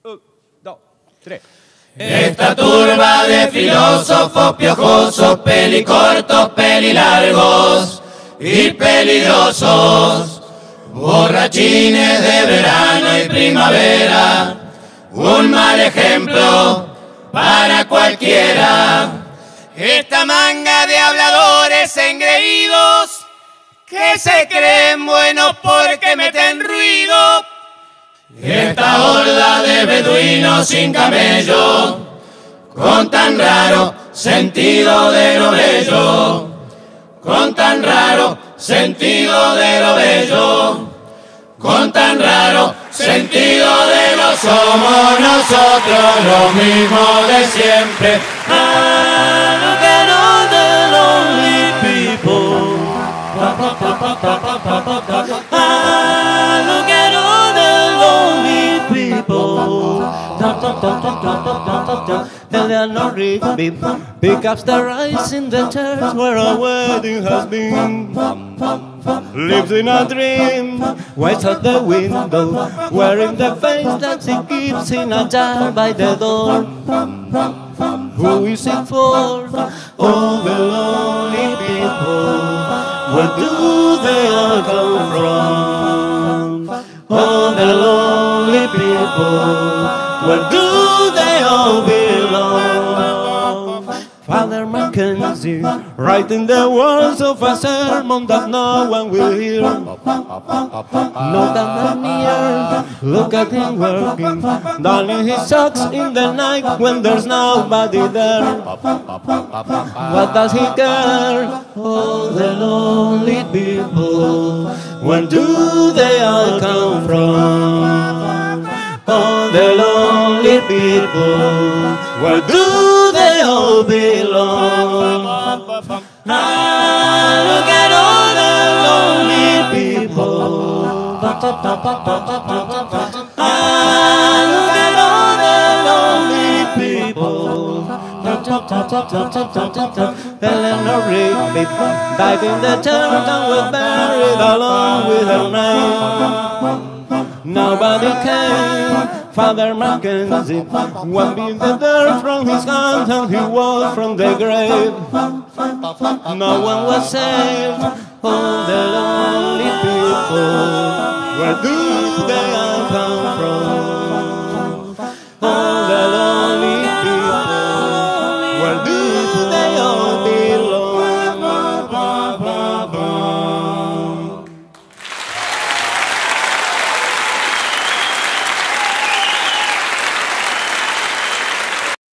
1, 2, 3. Esta turba de filósofos piojosos, pelicortos, pelilargos y peligrosos, borrachines de verano y primavera, un mal ejemplo para cualquiera. Esta manga de habladores engreídos que se creen buenos porque meten ruido. Esta horda de beduinos sin camello, con tan raro sentido de lo bello, con tan raro sentido de lo bello, con tan raro sentido de lo somos nosotros los mismos de siempre. Ah, look at all the lonely people. Ah, look at all the lonely people. And there are no rich people. Pick up the rice in the church where a wedding has been. Lives in a dream, waits at the window, wearing the face that she keeps in a jar by the door. Who is it for? All the lonely people. Where do they all come from? All the lonely people. Where do they all belong? Father Mackenzie, writing the words of a sermon that no one will hear. Not that near, look at him working, darning his socks in the night when there's nobody there. What does he care? All the lonely people, where do they all come from? All the lonely people, where do they all belong? Ah, look at all the lonely people. Ah, look at all the lonely people. Eleanor Rigby died in the church and was buried along with her name. Nobody came, Father Mackenzie, one beat the dirt from his hand and he walked from the grave. No one was saved, all the lonely people, where do they all come from?